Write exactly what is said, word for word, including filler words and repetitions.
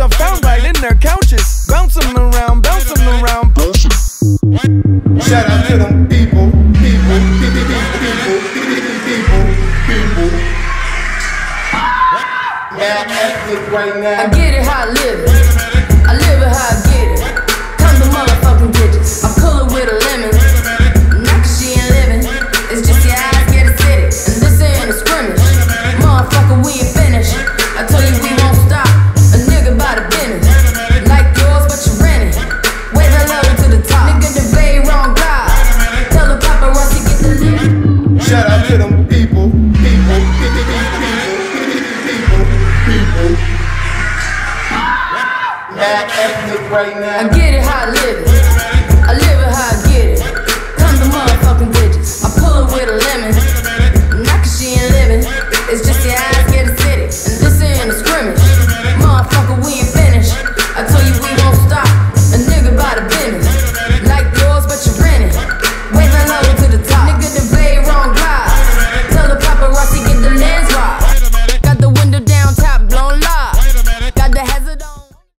I found right in their couches, bouncing around, bouncing around, bouncing. Shout out to them people, people, people, people, people, people. Now ethnic right now. I get it how I live it. I live it how I